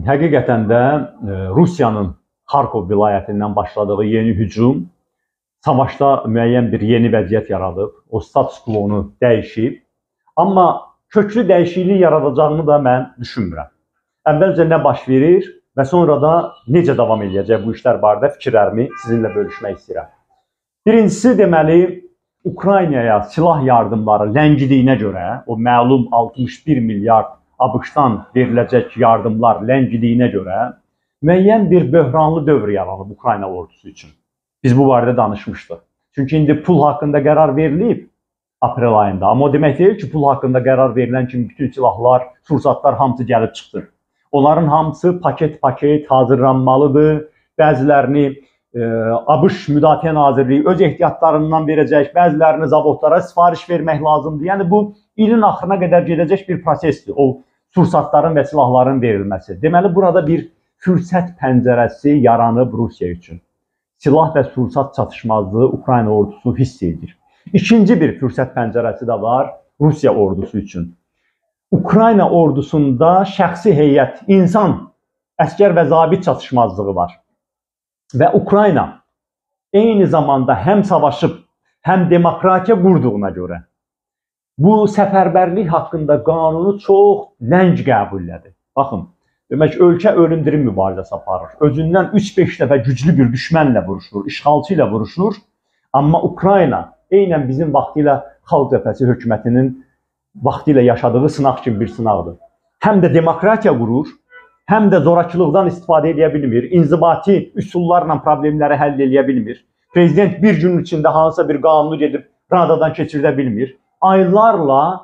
Həqiqətən də Rusiyanın Xarkov vilayətindən başladığı yeni hücum savaşda müəyyən bir yeni vəziyyət yaradıb. O status quo-nu dəyişib. Amma köklü dəyişiklik yaradacağını da mən düşünmürəm. Əvvəlcə nə baş verir və sonra da necə davam edəcək bu işlər barədə fikirlərimi sizinlə bölüşmək istəyirəm. Birincisi, deməli, Ukraynaya silah yardımları ləngidiyinə görə, o məlum 61 milyard ABŞ-dan veriləcək yardımlar ləngidiyinə görə müəyyən bir böhranlı dövr yaranıb Ukrayna ordusu üçün. Biz bu barədə danışmışdıq. Çünki indi pul haqqında qərar verilib aprel ayında. Amma o demək deyil ki, pul haqqında qərar verilən kimi bütün silahlar, sursatlar hamısı gəlib çıxdı. Onların hamısı paket-paket hazırlanmalıdır. Bəzilərini ABŞ Müdafiə Nazirliyi öz ehtiyatlarından verəcək, bəzilərini zavodlara sifariş vermək lazımdır. Yəni bu ilin axırına qədər gedəcək bir prosesdir. O sursatların və silahların verilməsi. Deməli, burada bir fürsət pəncərəsi yaranıb Rusiya üçün. Silah və sursat çatışmazlığı Ukrayna ordusu hiss edir. İkinci bir fürsət pəncərəsi də var Rusiya ordusu üçün. Ukrayna ordusunda şəxsi heyət, insan, əskər və zabit çatışmazlığı var. Və Ukrayna eyni zamanda həm savaşıb, həm demokratiya qurduğuna görə bu səfərbərlik haqqında qanunu çox ləng qəbul edir. Baxın, demək, ölkə ölüm-dirim mübarizəsi aparır. Özündən 3-5 dəfə güclü bir düşmənlə vuruşur, işğalçı ilə vuruşur. Amma Ukrayna eynən bizim vaxtilə Xalq Cəbhəsi hökumətinin vaxtilə yaşadığı sınaq kimi bir sınaqdır. Həm də demokratiya qurur, həm də zorakılıqdan istifadə edə bilmir, inzibati üsullarla problemləri həll edə bilmir. Prezident bir gün içində hansısa bir qanunu gedib Radadan keçirdə bilmir. Aylarla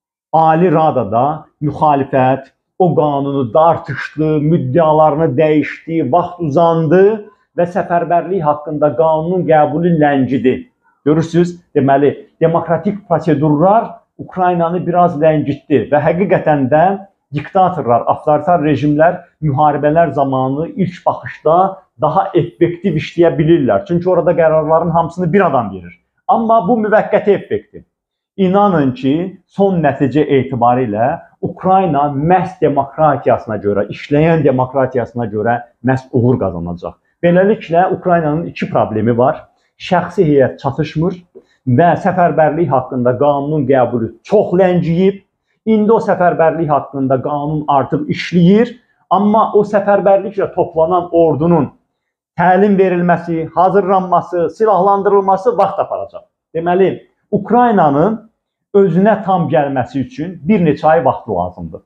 Ali Radada müxalifət o qanunu dartışdı, müddəalarını dəyişdi, vaxt uzandı və səfərbərlik haqqında qanunun qəbulü ləngidi. Görürsünüz, deməli, demokratik prosedurlar Ukraynanı biraz ləngitdi və həqiqətən də diktatorlar, avtoritar rejimlər müharibələr zamanı ilk baxışda daha effektiv işləyə bilirlər. Çünki orada qərarların hamısını bir adam verir. Amma bu müvəqqəti effektiv. İnanın ki, son nəticə etibarilə Ukrayna məhz demokratiyasına görə, işləyən demokratiyasına görə məhz uğur qazanacaq. Beləliklə, Ukraynanın iki problemi var. Şəxsi heyət çatışmır və səfərbərlik haqqında qanunun qəbulü çox ləngiyib. İndi o səfərbərlik haqqında qanun artıq işləyir, amma o səfərbərliklə toplanan ordunun təlim verilməsi, hazırlanması, silahlandırılması vaxt aparacaq. Deməli, Ukraynanın özünə tam gəlməsi üçün bir neçə ay vaxtı lazımdır.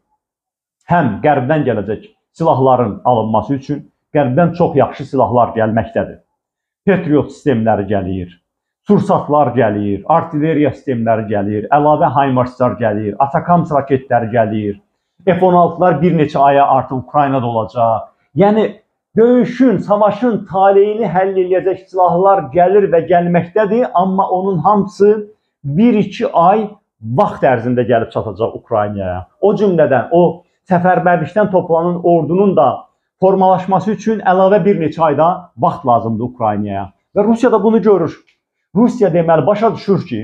Həm qərbdən gələcək silahların alınması üçün, qərbdən çox yaxşı silahlar gəlməkdədir. Patriot sistemləri gəlir, sursatlar gəlir, artilleriya sistemləri gəlir, əlavə HIMARS-lar gəlir, Atakams raketləri gəlir, F-16'lar bir neçə aya artıq Ukraynada olacaq. Yəni, döyüşün, savaşın taleyini həll edəcək silahlar gəlir və gəlməkdədir, amma onun hamısı 1-2 ay vaxt ərzində gəlib çatacaq Ukraynaya. O cümlədən o səfərbərlikdən toplanan ordunun da formalaşması üçün əlavə bir neçə ayda vaxt lazımdır Ukraynaya. Və Rusiya da bunu görür. Rusiya deməli başa düşür ki,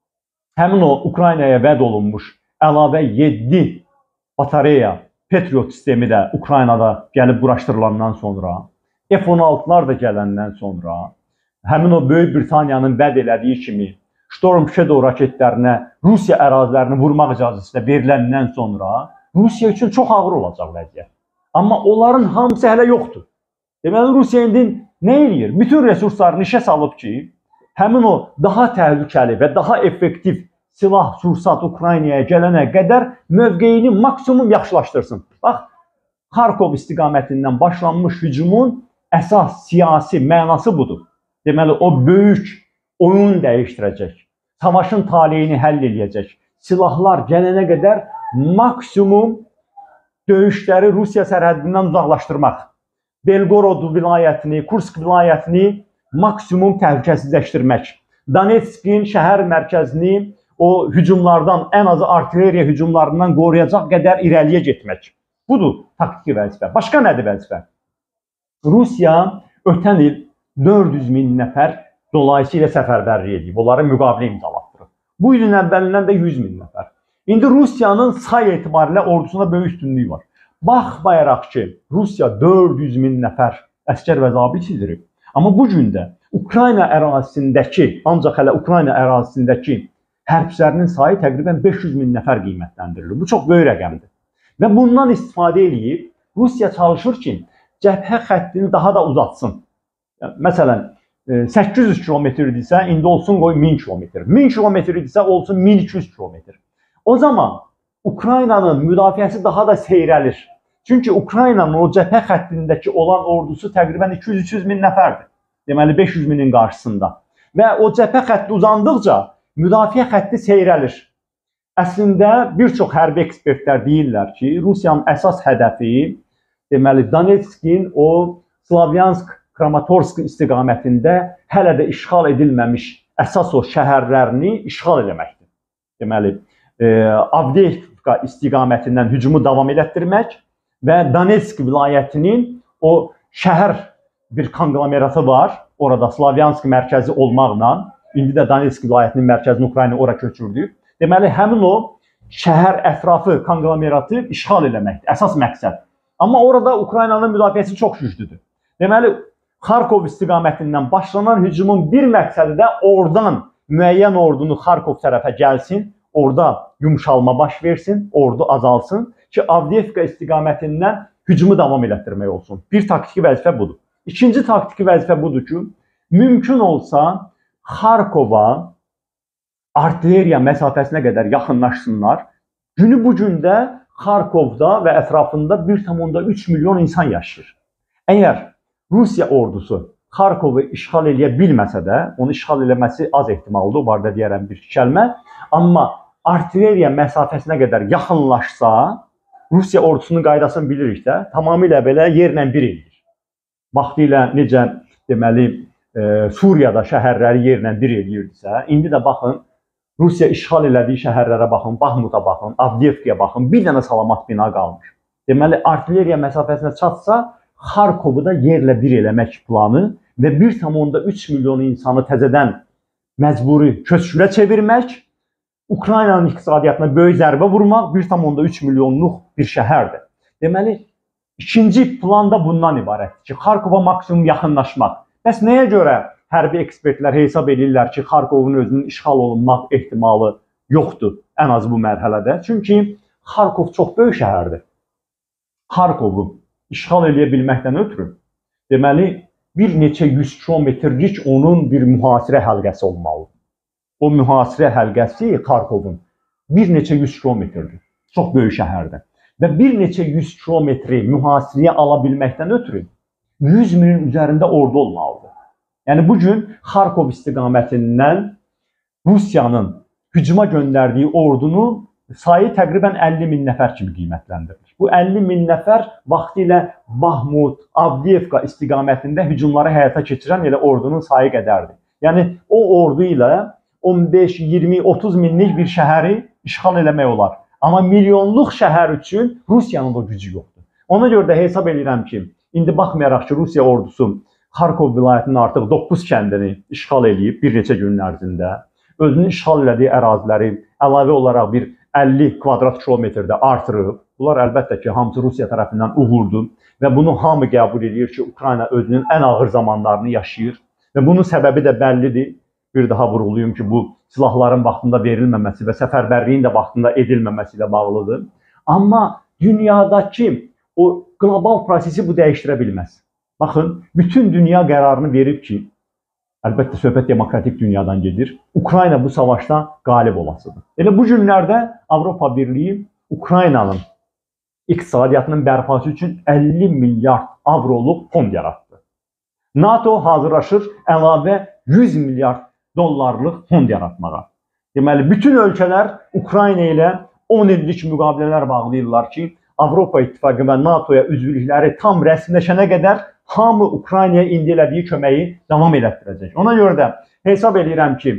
həmin o Ukraynaya vəd olunmuş əlavə 7 batareya Patriot sistemi də Ukraynada gəlib quraşdırılandan sonra, F-16'lar da gələndən sonra, həmin o Böyük Britaniyanın vəd elədiyi kimi Storm Shadow raketlərinə Rusiya ərazilərini vurmaq icazəsi də veriləndən sonra Rusiya üçün çox ağır olacaq vəziyyət. Amma onların hamısı hələ yoxdur. Deməli, Rusiya indi nə eləyir? Bütün resurslarını işə salıb ki, həmin o daha təhlükəli və daha effektiv silah, sursat Ukraynaya gələnə qədər mövqeyini maksimum yaxşılaşdırsın. Bax, Xarkov istiqamətindən başlanmış hücumun əsas siyasi mənası budur. Deməli, o böyük oyun dəyişdirəcək, savaşın taleyini həll edəcək, silahlar gələnə qədər maksimum döyüşləri Rusiya sərhəddindən uzaqlaşdırmaq, Belgorod vilayətini, Kursk vilayətini maksimum təhlükəsizləşdirmək, Donetskin şəhər mərkəzini o hücumlardan, ən azı artilleriya hücumlarından qoruyacaq qədər irəliyə getmək. Budur taktiki vəzifə. Başqa nədir vəzifə? Rusiya ötən il 400 min nəfər dolayısıyla səfərbərlik edib. Onları müqavilə imzalatdırıb. Bu ilin əvvəlindən də 100 min nəfər. İndi Rusiyanın say etibarilə ordusuna böyük üstünlüyü var. baxmayaraq ki, Rusiya 400 min nəfər əskər və zabit yetirib. Amma bu gün də Ukrayna ərazisindəki, ancaq hələ Ukrayna ərazisindəki hərbçilərinin sayı təqribən 500 min nəfər qiymətləndirilir. Bu çox böyük rəqəmdir. Və bundan istifadə edib Rusiya çalışır ki, cəbhə xəttini daha da uzatsın. Məsələn, 800 kilometrdirsə, indi olsun qoy 1000 kilometr. 1000 kilometrdirsə, olsun 1200 kilometr. O zaman Ukraynanın müdafiəsi daha da seyrəlir. Çünki Ukraynanın o cəbhə xəttindəki olan ordusu təqribən 200-300 min nəfərdir. Deməli, 500 minin qarşısında. Və o cəbhə xətti uzandıqca müdafiə xətti seyrəlir. Əslində, bir çox hərbi ekspertlər deyirlər ki, Rusiyanın əsas hədəfi, deməli, Donetskin o Slavyansk, Kramatorsk istiqamətində hələ də işğal edilməmiş əsas o şəhərlərini işğal eləməkdir. Deməli, Avdiyevka istiqamətindən hücumu davam elətdirmək və Donetsk vilayətinin o şəhər bir konglomeratı var. Orada Slavyansk mərkəzi olmaqla, indi də Donetsk vilayətinin mərkəzini Ukrayna ora köçürdü. Deməli, həmin o şəhər ətrafı konglomeratı işğal eləməkdir, əsas məqsəd. Amma orada Ukraynanın müdafiəsi çox güclüdür. Deməli, Xarkov istiqamətindən başlanan hücumun bir məqsədi də oradan müəyyən ordunu Xarkov tərəfə gəlsin, orada yumşalma baş versin, ordu azalsın ki, Avdiyevka istiqamətindən hücumu davam elətdirmək olsun. Bir taktiki vəzifə budur. İkinci taktiki vəzifə budur ki, mümkün olsa Xarkova artilleriya məsafəsinə qədər yaxınlaşsınlar. Günü bu gündə Xarkovda və ətrafında 1,3 milyon insan yaşayır. Əgər Rusiya ordusu Xarkovu işğal eləyə bilməsə də, onu işğal eləməsi az ehtimaldır, barədə deyərəm bir kəlmə. Amma artilleriya məsafəsinə qədər yaxınlaşsa, Rusiya ordusunun qaydasını bilirik də, tamamilə belə yerlə bir eləyir. Vaxtilə necə deməli Suriyada şəhərləri yerlə bir eləyirdisə, indi də baxın, Rusiya işğal elədiyi şəhərlərə baxın, Baxmuta baxın, Avdiyevkaya baxın, bir dənə salamat bina qalmış. Deməli, artilleriya məsafəsinə çatsa, Xarkovu da yerlə bir eləmək planı və 1,3 milyon insanı təzədən məcburi köçkülə çevirmək, Ukraynanın iqtisadiyyatına böyük zərbə vurmaq 1,3 milyonluq bir şəhərdir. Deməli, ikinci plan da bundan ibarətdir ki, Xarkova maksimum yaxınlaşmaq. Bəs nəyə görə hərbi ekspertlər hesab edirlər ki, Xarkovun özünün işğal olunmaq ehtimalı yoxdur, ən az bu mərhələdə? Çünki Xarkov çox böyük şəhərdir. Xarkovu işğal eləyə bilməkdən ötürü, deməli, bir neçə 100 kilometrlik onun bir mühasirə həlqəsi olmalıdır. O mühasirə həlqəsi Xarkovun bir neçə 100 kilometrdir. Çox böyük şəhərdir. Və bir neçə 100 kilometri mühasirəyə ala bilməkdən ötürü 100 minin üzərində ordu olmalıdır. Yəni, bugün Xarkov istiqamətindən Rusiyanın hücuma göndərdiyi ordunun sayı təqribən 50 min nəfər kimi qiymətləndirilir. Bu 50 min nəfər vaxtilə Baxmut, Avdiyevka istiqamətində hücumları həyata keçirən elə ordunun sayı qədərdir. Yəni, o ordu ilə 15, 20, 30 minlik bir şəhəri işğal eləmək olar. Amma milyonluq şəhər üçün Rusiyanın da gücü yoxdur. Ona görə də hesab edirəm ki, indi baxmayaraq ki, Rusiya ordusu Xarkov vilayətinin artıq 9 kəndini işğal eləyib bir neçə gün ərzində, özünün işğal elədiyi əraziləri əlavə olaraq bir 50 kvadrat kilometrdə artırıb. Bunlar əlbəttə ki, hamısı Rusiya tərəfindən uğurdur və bunu hamı qəbul edir ki, Ukrayna özünün ən ağır zamanlarını yaşayır və bunun səbəbi də bəllidir. Bir daha vurğulayım ki, bu silahların vaxtında verilməməsi və səfərbərliyin də vaxtında edilməməsi ilə bağlıdır. Amma dünyadakı o qlobal prosesi bu dəyişdirə bilməz. Baxın, bütün dünya qərarını verib ki, əlbəttə söhbət demokratik dünyadan gedir, Ukrayna bu savaşda qalib olasıdır. Elə bu günlərdə Avropa Birliyi Ukraynanın iqtisadiyyatının bərpası üçün 50 milyard avroluq fond yaratdı. NATO hazırlaşır əlavə 100 milyard dollarlıq fond yaratmağa. Deməli, bütün ölkələr Ukrayna ilə 10 illik müqavilələr bağlayırlar ki, Avropa İttifaqı və NATOya üzvlükləri tam rəsmiləşənə qədər hamı Ukraynaya indi elədiyi köməyi davam elətdirəcək. Ona görə də hesab edirəm ki,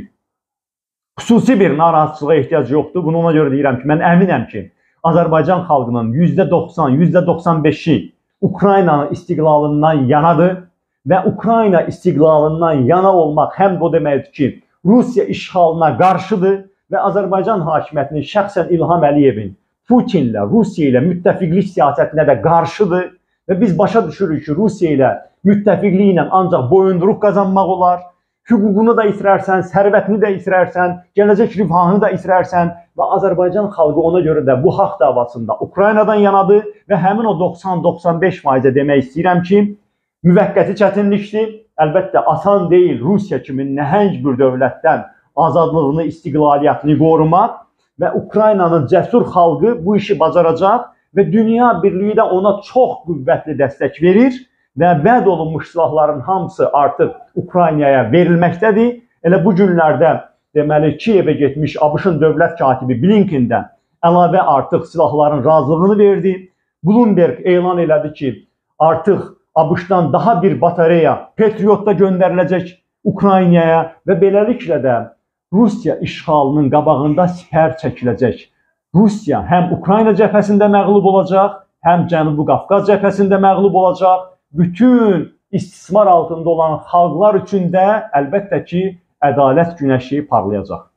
xüsusi bir narahatçılığa ehtiyac yoxdur. Bunu ona görə deyirəm ki, mən əminəm ki, Azərbaycan xalqının %90, %95-i Ukraynanın istiqlalından yanadır və Ukrayna istiqlalından yana olmaq həm də o deməkdir ki, Rusiya işğalına qarşıdır və Azərbaycan hakimiyyətinin şəxsən İlham Əliyevin Putinlə, Rusiya ilə müttəfiqlik siyasətinə də qarşıdır və biz başa düşürük ki, Rusiya ilə müttəfiqliklə ancaq boyunduruq qazanmaq olar. Hüququnu da itirərsən, sərvətini də itirərsən, gələcək rifahını da itirərsən və Azərbaycan xalqı ona görə də bu haqq davasında Ukraynadan yanadır və həmin o 90-95% demək istəyirəm ki, müvəqqəti çətinlikdir. Əlbəttə, asan deyil Rusiya kimi nəhəng bir dövlətdən azadlığını, istiqlaliyyətini qorumaq və Ukraynanın cəsur xalqı bu işi bacaracaq və dünya birliyi də ona çox qüvvətli dəstək verir və vəd olunmuş silahların hamısı artıq Ukraynaya verilməkdədir. Elə bu günlərdə deməli Kiyevə getmiş ABŞ-ın dövlət katibi Blinkendən əlavə artıq silahların razılığını verdi. Bloomberg elan elədi ki, artıq ABŞ-dan daha bir batareya Patriot da göndəriləcək Ukraynaya və beləliklə də Rusiya işğalının qabağında sipər çəkiləcək. Rusiya həm Ukrayna cəbhəsində məğlub olacaq, həm Cənubi Qafqaz cəbhəsində məğlub olacaq. Bütün istismar altında olan xalqlar üçün də əlbəttə ki, ədalət günəşi parlayacaq.